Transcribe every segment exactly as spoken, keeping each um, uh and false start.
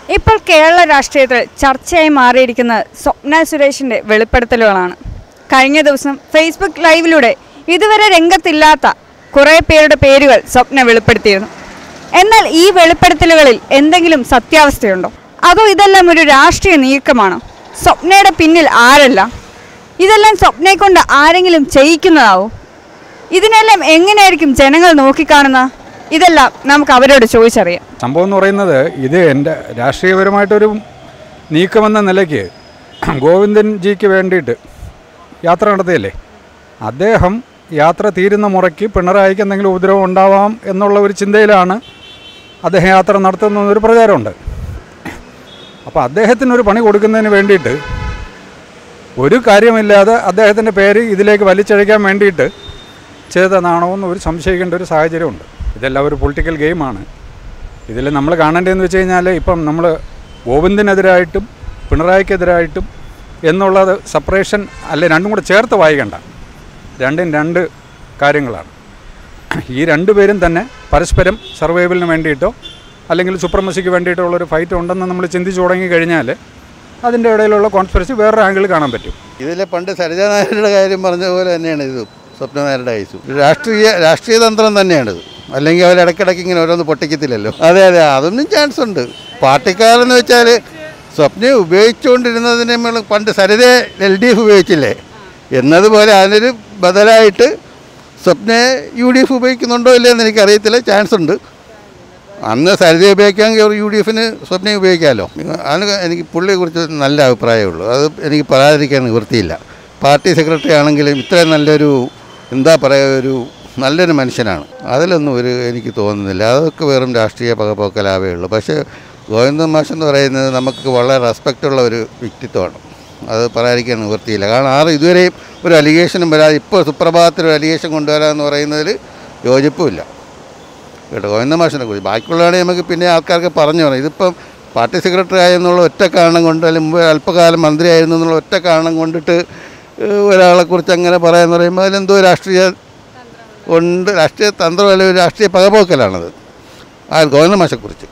ഇപ്പോൾ കേരള രാഷ്ട്രീയത്തിൽ ചർച്ചയായി മാറിയിരിക്കുന്ന സ്വപ്ന സുരേഷിൻ്റെ വെളിപ്പെടുത്തലുകളാണ്. കഴിഞ്ഞ ദിവസം ഫേസ്ബുക്ക് ലൈവിലൂടെ ഇതുവരെ രംഗത്തില്ലാത്ത കുറേ പേരുടെ പേരുകൾ സ്വപ്ന വെളിപ്പെടുത്തിയിരുന്നു. എന്നാൽ ഈ വെളിപ്പെടുത്തലുകളിൽ എന്തെങ്കിലും സത്യാവസ്ഥയുണ്ടോ? അതോ ഇതെല്ലാം ഒരു രാഷ്ട്രീയ നീക്കമാണോ? സ്വപ്നയുടെ പിന്നിൽ ആരല്ല? ഇതെല്ലാം സ്വപ്നയെ കൊണ്ട് ആരെങ്കിലും ചെയ്യിക്കുന്നതാവും? ഇതിനെല്ലാം എങ്ങനെയായിരിക്കും ജനങ്ങൾ നോക്കിക്കാണുന്നത്? ഇതെല്ലാം നമുക്ക് അവരോട് ചോദിച്ചറിയാം. സംഭവം എന്ന് പറയുന്നത് ഇത് എൻ്റെ രാഷ്ട്രീയപരമായിട്ടൊരു നീക്കമെന്ന നിലയ്ക്ക് ഗോവിന്ദൻ ജിക്ക് വേണ്ടിയിട്ട് യാത്ര നടത്തിയല്ലേ. അദ്ദേഹം യാത്ര തീരുന്ന മുറയ്ക്ക് പിണറായിക്ക് എന്തെങ്കിലും ഉപദ്രവം ഉണ്ടാവാം എന്നുള്ള ഒരു ചിന്തയിലാണ് അദ്ദേഹം യാത്ര നടത്തുന്നൊരു പ്രചാരമുണ്ട്. അപ്പോൾ അദ്ദേഹത്തിനൊരു പണി കൊടുക്കുന്നതിന് വേണ്ടിയിട്ട് ഒരു കാര്യമില്ലാതെ അദ്ദേഹത്തിൻ്റെ പേര് ഇതിലേക്ക് വലിച്ചഴിക്കാൻ വേണ്ടിയിട്ട് ചെയ്തതാണോ എന്ന് ഒരു സംശയിക്കേണ്ട ഒരു സാഹചര്യമുണ്ട്. ഇതെല്ലാം ഒരു പൊളിറ്റിക്കൽ ഗെയിമാണ്. ഇതിൽ നമ്മൾ കാണേണ്ടതെന്ന് വെച്ച് കഴിഞ്ഞാൽ ഇപ്പം നമ്മൾ ഗോവിന്ദനെതിരായിട്ടും പിണറായിക്കെതിരായിട്ടും എന്നുള്ളത് സെപ്പറേഷൻ അല്ലെ, രണ്ടും കൂടെ ചേർത്ത് വായിക്കണ്ട. രണ്ടും രണ്ട് കാര്യങ്ങളാണ്. ഈ രണ്ടു പേരും തന്നെ പരസ്പരം സർവൈവലിന് വേണ്ടിയിട്ടോ അല്ലെങ്കിൽ സുപ്രമസിക്ക് വേണ്ടിയിട്ടോ ഉള്ളൊരു ഫൈറ്റ് ഉണ്ടെന്ന് നമ്മൾ ചിന്തിച്ചു തുടങ്ങി കഴിഞ്ഞാൽ അതിൻ്റെ ഇടയിലുള്ള കോൺസ്പിറസി വേറൊരു ആംഗിളിൽ കാണാൻ പറ്റും. ഇതിലെ പണ്ട് സരിതാ നായരുടെ കാര്യം പറഞ്ഞ പോലെ തന്നെയാണ് ഇത് സ്വപ്ന നായരുടെ കേസും. രാഷ്ട്രീയ രാഷ്ട്രീയ തന്ത്രം തന്നെയാണിത്. അല്ലെങ്കിൽ അവർ ഇടയ്ക്കിടയ്ക്ക് ഇങ്ങനെ ഓരോന്ന് പൊട്ടിക്കത്തില്ലല്ലോ. അതെ അതെ അതൊന്നും ചാൻസ് ഉണ്ട്. പാർട്ടിക്കാരെന്ന് വെച്ചാൽ സ്വപ്നയെ ഉപയോഗിച്ചുകൊണ്ടിരുന്നതിന് പണ്ട് സരിതയെ എൽ ഡി എഫ് ഉപയോഗിച്ചില്ലേ എന്നതുപോലെ അതിനൊരു ബദലായിട്ട് സ്വപ്നയെ യു ഡി എഫ് ഉപയോഗിക്കുന്നുണ്ടോ ഇല്ലയെന്ന് എനിക്കറിയത്തില്ല. ചാൻസ് ഉണ്ട്. അന്ന് സരിതയെ ഉപയോഗിക്കാമെങ്കിൽ യു ഡി എഫിന് സ്വപ്നയെ ഉപയോഗിക്കാമല്ലോ. അതിന് എനിക്ക് പുള്ളിയെക്കുറിച്ച് നല്ല അഭിപ്രായമുള്ളൂ. അത് എനിക്ക് പറയാതിരിക്കാൻ നിവൃത്തിയില്ല. പാർട്ടി സെക്രട്ടറി ആണെങ്കിലും ഇത്രയും നല്ലൊരു എന്താ പറയുക ഒരു നല്ലൊരു മനുഷ്യനാണ്. അതിലൊന്നും ഒരു എനിക്ക് തോന്നുന്നില്ല. അതൊക്കെ വെറും രാഷ്ട്രീയ പകപോക്കലാവേ ഉള്ളൂ. പക്ഷേ ഗോവിന്ദൻ മാഷ് എന്ന് പറയുന്നത് നമുക്ക് വളരെ റെസ്പെക്റ്റുള്ള ഒരു വ്യക്തിത്വമാണ്. അത് പറയാതിരിക്കാൻ നിവൃത്തിയില്ല. കാരണം ആരും ഇതുവരെയും ഒരു അലിഗേഷനും വരാതെ ഇപ്പോൾ സുപ്രഭാതത്തിൽ ഒരു അലിഗേഷൻ കൊണ്ടുവരാമെന്ന് പറയുന്നതിൽ യോജിപ്പുമില്ല കേട്ടോ ഗോവിന്ദൻ മാഷിനെ കുറിച്ച്. ബാക്കിയുള്ളതാണെങ്കിൽ നമുക്ക് പിന്നെ ആൾക്കാർക്ക് പറഞ്ഞു പറയാം. ഇതിപ്പം പാർട്ടി സെക്രട്ടറി ആയെന്നുള്ള ഒറ്റ കാരണം കൊണ്ട് അല്ലെങ്കിൽ മുമ്പ് അല്പകാലം മന്ത്രിയായിരുന്നു എന്നുള്ള ഒറ്റ കാരണം കൊണ്ടിട്ട് ഒരാളെക്കുറിച്ച് അങ്ങനെ പറയാമെന്ന് പറയുമ്പോൾ അതിലെന്തോ രാഷ്ട്രീയ ഉണ്ട്. രാഷ്ട്രീയ തന്ത്രം അല്ലെങ്കിൽ ഒരു രാഷ്ട്രീയ പകപോക്കലാണത് ആ ഗോവിന്ദൻ മാഷെക്കുറിച്ച്.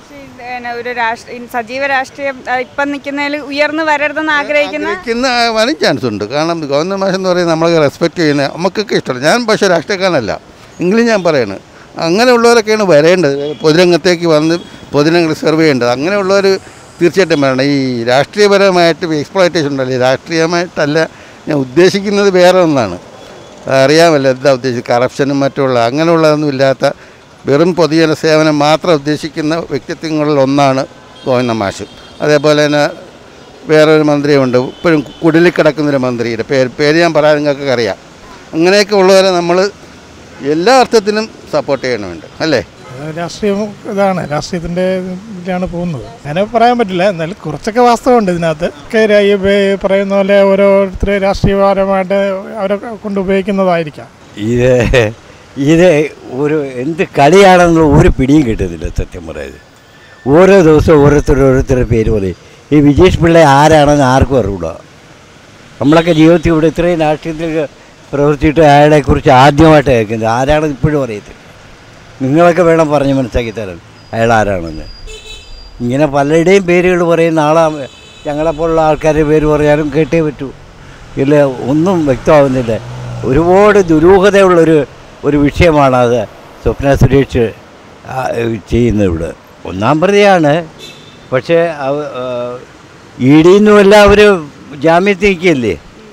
ഒരു സജീവ രാഷ്ട്രീയം ഇപ്പം നിൽക്കുന്നതിൽ ഉയർന്നു വരരുതെന്ന് ആഗ്രഹിക്കുന്ന വരും ചാൻസ് ഉണ്ട്. കാരണം ഗോവിന്ദൻ മാഷ് എന്ന് പറയുന്നത് നമ്മളൊക്കെ റെസ്പെക്റ്റ് ചെയ്യുന്ന നമുക്കൊക്കെ ഇഷ്ടമാണ്. ഞാൻ പക്ഷേ രാഷ്ട്രീയക്കാരനല്ല എങ്കിലും ഞാൻ പറയുന്നത് അങ്ങനെയുള്ളവരൊക്കെയാണ് വരേണ്ടത്. പൊതുരംഗത്തേക്ക് വന്ന് പൊതുരംഗം സെർവ് ചെയ്യേണ്ടത്. അങ്ങനെയുള്ളവർ തീർച്ചയായിട്ടും വരണം. ഈ രാഷ്ട്രീയപരമായിട്ട് എക്സ്പ്ലോയിറ്റേഷൻ ഉണ്ടല്ലേ, രാഷ്ട്രീയമായിട്ടല്ല ഞാൻ ഉദ്ദേശിക്കുന്നത് വേറെ ഒന്നാണ്. അറിയാമല്ലോ എന്താ ഉദ്ദേശിച്ചത്, കറപ്ഷനും മറ്റുള്ള അങ്ങനെയുള്ളതൊന്നും ഇല്ലാത്ത വെറും പൊതുജന സേവനം മാത്രം ഉദ്ദേശിക്കുന്ന വ്യക്തിത്വങ്ങളിൽ ഒന്നാണ് ഗോവിന്ദൻ മാഷ്. അതേപോലെ തന്നെ വേറൊരു മന്ത്രിയുണ്ട് ഇപ്പോഴും കുടിലിൽ കിടക്കുന്നൊരു മന്ത്രിയുടെ പേര് പേര് ഞാൻ പറയാൻ നിങ്ങൾക്കൊക്കെ അറിയാം. അങ്ങനെയൊക്കെ ഉള്ളവരെ നമ്മൾ എല്ലാ അർത്ഥത്തിലും സപ്പോർട്ട് ചെയ്യണമുണ്ട് അല്ലേ. രാഷ്ട്രീയം ഇതാണ്, രാഷ്ട്രീയത്തിൻ്റെ ഇതിലാണ് പോകുന്നത്. അങ്ങനെ പറയാൻ പറ്റില്ല. എന്നാലും കുറച്ചൊക്കെ വാസ്തവമുണ്ട് ഇതിനകത്ത്. ഒക്കെ പറയുന്ന പോലെ ഓരോരുത്തർ രാഷ്ട്രീയപരമായിട്ട് അവരെ കൊണ്ട് ഉപയോഗിക്കുന്നതായിരിക്കാം. ഇത് ഇത് ഒരു എന്ത് കളിയാണെന്നുള്ള ഒരു പിടിയും കിട്ടുന്നില്ല സത്യം പറയുന്നത്. ഓരോ ദിവസവും ഓരോരുത്തർ ഓരോരുത്തരുടെ പേര് പറയും. ഈ വിജേഷ് പിള്ള ആരാണെന്ന് ആർക്കും അറിയില്ല. നമ്മളൊക്കെ ജീവിതത്തിൽ ഇവിടെ ഇത്രയും രാഷ്ട്രീയത്തിൽ പ്രവർത്തിച്ചിട്ട് അയാളെക്കുറിച്ച് ആദ്യമായിട്ട് കേൾക്കുന്നത് ആരാണെന്ന് ഇപ്പോഴും അറിയത്തില്ല. നിങ്ങളൊക്കെ വേണം പറഞ്ഞ് മനസ്സിലാക്കി തരാൻ അയാൾ ആരാണെന്ന്. ഇങ്ങനെ പലരുടെയും പേരുകൾ പറയുന്ന ആളാ ഞങ്ങളെപ്പോലുള്ള ആൾക്കാരുടെ പേര് പറയാനും കേട്ടേ പറ്റൂ. ഇല്ല ഒന്നും വ്യക്തമാവുന്നില്ല. ഒരുപാട് ദുരൂഹതയുള്ളൊരു ഒരു വിഷയമാണ് അത് സ്വപ്ന സുരേഷ് ചെയ്യുന്നത്. ഇവിടെ ഒന്നാം പ്രതിയാണ്. പക്ഷേ ഇ ഡിന്നുമല്ല അവർ ജാമ്യത്തിൽ നിൽക്കുകയല്ലേ.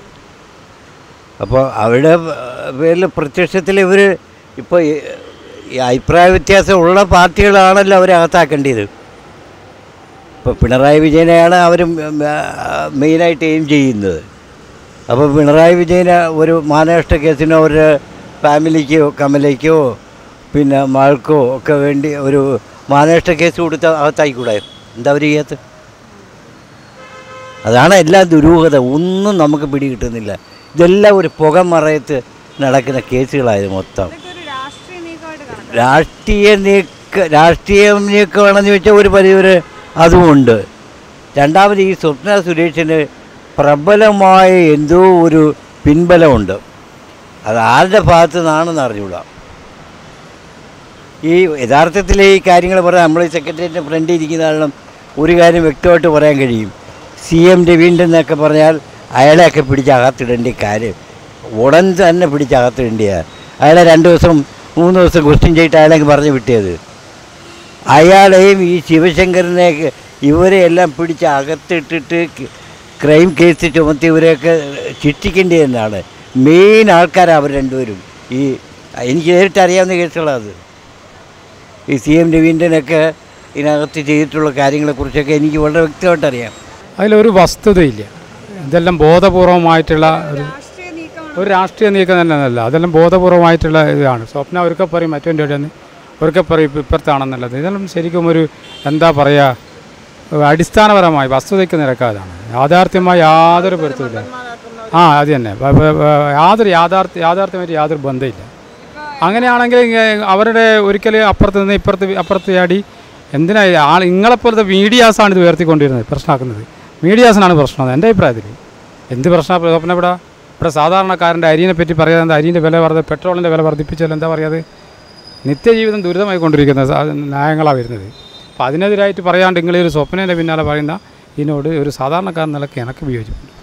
അപ്പോൾ അവരുടെ പേരിൽ പ്രത്യക്ഷത്തിൽ ഇവർ ഇപ്പോൾ ഈ അഭിപ്രായ വ്യത്യാസമുള്ള പാർട്ടികളാണല്ലോ അവരെ അകത്താക്കേണ്ടത്. ഇപ്പോൾ പിണറായി വിജയനെയാണ് അവർ മെയിനായിട്ട് എയിം ചെയ്യുന്നത്. അപ്പോൾ പിണറായി വിജയന് ഒരു മാനനഷ്ട കേസിനോ ഒരു ഫാമിലിക്കോ കമലയ്ക്കോ പിന്നെ മകൾക്കോ ഒക്കെ വേണ്ടി ഒരു മാനനഷ്ട കേസ് കൊടുത്ത് അകത്തായിക്കൂടാ. എന്താ അവർ ചെയ്യാത്ത? അതാണ് എല്ലാ ദുരൂഹത. ഒന്നും നമുക്ക് പിടി കിട്ടുന്നില്ല. ഇതെല്ലാം ഒരു പുകമറയത്ത് നടക്കുന്ന കേസുകളായത് മൊത്തം. രാഷ്ട്രീയ നീക്ക രാഷ്ട്രീയം നീക്കമാണെന്ന് ചോദിച്ചാൽ ഒരു പരിധി അതുമുണ്ട്. രണ്ടാമത് ഈ സ്വപ്ന സുരേഷിന് പ്രബലമായ എന്തോ ഒരു പിൻബലമുണ്ട്. അത് ആരുടെ ഭാഗത്തു നിന്നാണെന്ന് അറിഞ്ഞൂടാ. ഈ യഥാർത്ഥത്തിൽ ഈ കാര്യങ്ങൾ പറയാം. നമ്മൾ ഈ സെക്രട്ടേറിയറ്റിൻ്റെ ഫ്രണ്ടിൽ ഇരിക്കുന്ന കാരണം ഒരു കാര്യം വ്യക്തമായിട്ട് പറയാൻ കഴിയും. സി എം രവീന്ദ്രൻ എന്നൊക്കെ പറഞ്ഞാൽ അയാളെയൊക്കെ പിടിച്ച് അകത്തിടേണ്ട കാര്യം ഉടൻ തന്നെ പിടിച്ച് അകത്തിടേണ്ടിയാണ്. അയാളെ രണ്ട് ദിവസം മൂന്ന് ദിവസം ക്വസ്റ്റ്യൻ ചെയ്തിട്ട് അയാളെങ്കിൽ പറഞ്ഞു വിട്ടിയത്. അയാളെയും ഈ ശിവശങ്കരനെ ഇവരെ എല്ലാം പിടിച്ച് അകത്തിട്ടിട്ട് ക്രൈം കേസ് ചുമത്തി ഇവരെയൊക്കെ ശിക്ഷിക്കേണ്ടി തന്നെയാണ്. മെയിൻ ആൾക്കാരാണ് അവർ രണ്ടുപേരും. ഈ എനിക്ക് നേരിട്ട് അറിയാവുന്ന കേസുകളത്. ഈ സി എം രവീന്ദ്രനൊക്കെ ഇതിനകത്ത് ചെയ്തിട്ടുള്ള കാര്യങ്ങളെക്കുറിച്ചൊക്കെ എനിക്ക് വളരെ വ്യക്തമായിട്ട് അറിയാം. അതിലൊരു വസ്തുതയില്ല. ഇതെല്ലാം ബോധപൂർവമായിട്ടുള്ള ഒരു ഒരു രാഷ്ട്രീയ നീക്കം തന്നെയല്ല. അതെല്ലാം ബോധപൂർവമായിട്ടുള്ള ഇതാണ്. സ്വപ്ന ഒരിക്കൽ പറയും മറ്റൊൻ്റെ ഇടയിൽ ഒരിക്കൽ പറയും ഇപ്പുറത്താണെന്നുള്ളത്. ഇതെല്ലാം ശരിക്കും ഒരു എന്താ പറയുക, അടിസ്ഥാനപരമായി വസ്തുതയ്ക്ക് നിരക്കാതാണ്. യാഥാർത്ഥ്യമായി യാതൊരു പൊരുത്തമില്ല. ആ അത് തന്നെ, യാതൊരു യാഥാർത്ഥ്യ യാഥാർത്ഥ്യമായിട്ട് യാതൊരു ബന്ധമില്ല. അങ്ങനെയാണെങ്കിൽ അവരുടെ ഒരിക്കൽ അപ്പുറത്ത് നിന്ന് ഇപ്പുറത്ത് അപ്പുറത്ത് ചാടി എന്തിനാ ആൾ നിങ്ങളെപ്പോലത്തെ മീഡിയാസാണ് ഇത് ഉയർത്തിക്കൊണ്ടിരുന്നത്, പ്രശ്നമാക്കുന്നത്. മീഡിയാസിനാണ് പ്രശ്നം എൻ്റെ അഭിപ്രായത്തിൽ. എന്ത് പ്രശ്നം സ്വപ്നം ഇവിടെ ഇവിടെ സാധാരണക്കാരൻ്റെ അരിയെ പറ്റി പറയാതെ എന്താ, അരിൻ്റെ വില വർദ്ധ പെട്രോളിൻ്റെ വില വർദ്ധിപ്പിച്ചാൽ എന്താ പറയാതെ, നിത്യജീവിതം ദുരിതമായി കൊണ്ടിരിക്കുന്ന ന്യായങ്ങളാണ് വരുന്നത്. അപ്പോൾ അതിനെതിരായിട്ട് പറയാണ്ട് നിങ്ങളൊരു സ്വപ്നേൻ്റെ പിന്നാലെ പറയുന്ന ഇതിനോട് ഒരു സാധാരണക്കാരൻ നിലയ്ക്ക് എനിക്ക് വിയോജിപ്പുണ്ട്.